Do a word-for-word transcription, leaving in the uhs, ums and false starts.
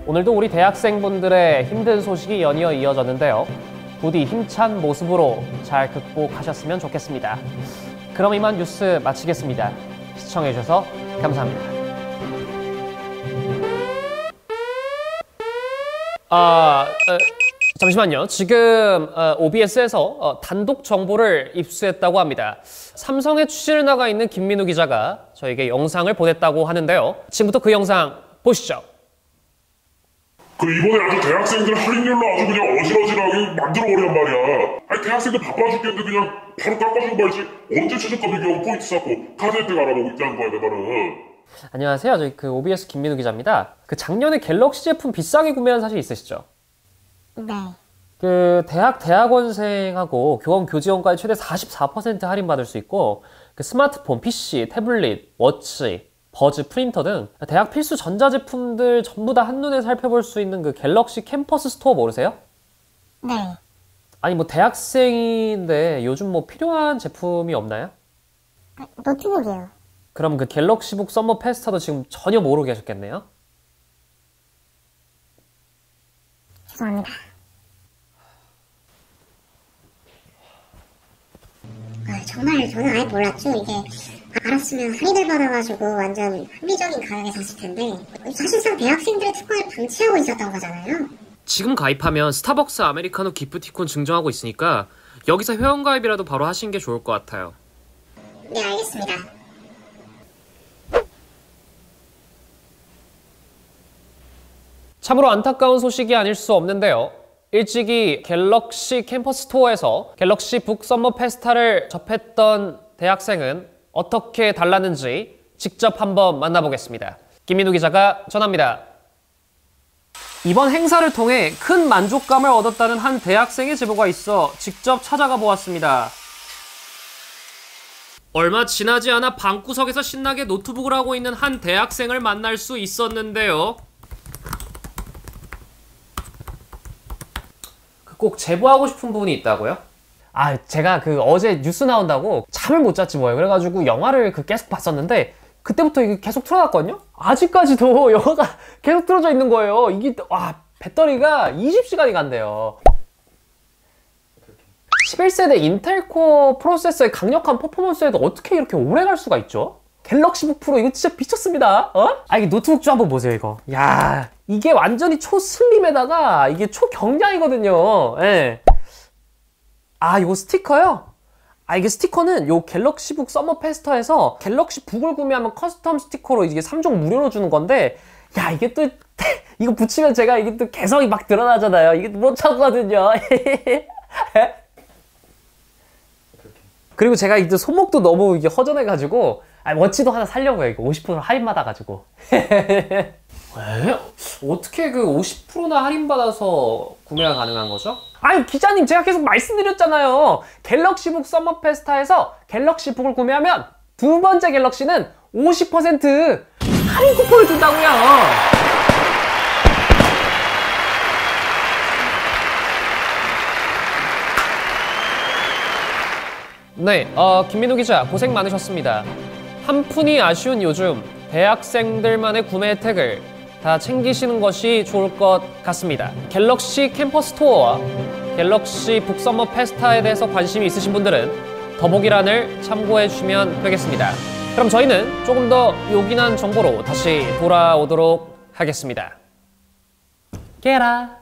오늘도 우리 대학생분들의 힘든 소식이 연이어 이어졌는데요. 부디 힘찬 모습으로 잘 극복하셨으면 좋겠습니다. 그럼 이만 뉴스 마치겠습니다. 시청해주셔서 감사합니다. 아, 어, 잠시만요. 지금 어, 오비에스에서 어, 단독 정보를 입수했다고 합니다. 삼성에 취재를 나가 있는 김민우 기자가 저에게 영상을 보냈다고 하는데요. 지금부터 그 영상 보시죠. 그 이번에 아주 대학생들 할인율로 아주 그냥 어질어질하게 만들어버리란 말이야. 아니 대학생들 바빠 죽겠는데 그냥 바로 깎아주고 말지. 언제 최저가 비교하고 포인트 쌓고 카드 혜택 알아보고 있다는 거야 내 말은. 안녕하세요. 저희 그 오비에스 김민우 기자입니다. 그 작년에 갤럭시 제품 비싸게 구매한 사실 있으시죠? 네. 그 대학 대학원생하고 교원 교직원까지 최대 사십사 퍼센트 할인받을 수 있고 그 스마트폰, 피씨, 태블릿, 워치, 버즈, 프린터 등 대학 필수 전자제품들 전부 다 한눈에 살펴볼 수 있는 그 갤럭시 캠퍼스 스토어 모르세요? 네. 아니 뭐 대학생인데 요즘 뭐 필요한 제품이 없나요? 아, 노트북이요. 그럼 그 갤럭시북 썸머 페스타도 지금 전혀 모르고 계셨겠네요? 죄송합니다. 아, 정말 저는 아예 몰랐죠. 이게 알았으면 할인을 받아가지고 완전 합리적인 가격에 샀을 텐데 사실상 대학생들의 특권을 방치하고 있었던 거잖아요. 지금 가입하면 스타벅스 아메리카노 기프티콘 증정하고 있으니까 여기서 회원가입이라도 바로 하시는 게 좋을 것 같아요. 네, 알겠습니다. 참으로 안타까운 소식이 아닐 수 없는데요. 일찍이 갤럭시 캠퍼스 스토어에서 갤럭시 북 썸머 페스타를 접했던 대학생은 어떻게 달랐는지 직접 한번 만나보겠습니다. 김민우 기자가 전합니다. 이번 행사를 통해 큰 만족감을 얻었다는 한 대학생의 제보가 있어 직접 찾아가 보았습니다. 얼마 지나지 않아 방구석에서 신나게 노트북을 하고 있는 한 대학생을 만날 수 있었는데요. 꼭 제보하고 싶은 부분이 있다고요? 아, 제가 그 어제 뉴스 나온다고 잠을 못 잤지 뭐예요. 그래가지고 영화를 그 계속 봤었는데 그때부터 이게 계속 틀어놨거든요? 아직까지도 영화가 계속 틀어져 있는 거예요. 이게 와 배터리가 이십 시간이 간대요. 십일 세대 인텔 코어 프로세서의 강력한 퍼포먼스에도 어떻게 이렇게 오래 갈 수가 있죠? 갤럭시북 프로 이거 진짜 미쳤습니다. 어? 아 이게 노트북 좀 한번 보세요 이거. 야 이게 완전히 초슬림에다가 이게 초경량이거든요. 예. 아 이거 스티커요? 아 이게 스티커는 요 갤럭시북 썸머 페스타에서 갤럭시북을 구매하면 커스텀 스티커로 이게 삼 종 무료로 주는 건데 야 이게 또 이거 붙이면 제가 이게 또 개성이 막 드러나잖아요. 이게 못 참거든요. 그리고 제가 이제 손목도 너무 이게 허전해가지고 아, 워치도 하나 살려고요. 이거 오십 퍼센트 할인 받아가지고. 에? 어떻게 그 오십 퍼센트나 할인 받아서 구매가 가능한 거죠? 아니 기자님 제가 계속 말씀드렸잖아요. 갤럭시북 썸머 페스타에서 갤럭시북을 구매하면 두 번째 갤럭시는 오십 퍼센트 할인 쿠폰을 준다고요. 네, 어, 김민우 기자 고생 많으셨습니다. 한 푼이 아쉬운 요즘 대학생들만의 구매 혜택을 다 챙기시는 것이 좋을 것 같습니다. 갤럭시 캠퍼스 투어와 갤럭시 북 썸머 페스타에 대해서 관심이 있으신 분들은 더보기란을 참고해 주시면 되겠습니다. 그럼 저희는 조금 더 요긴한 정보로 다시 돌아오도록 하겠습니다. 깨라.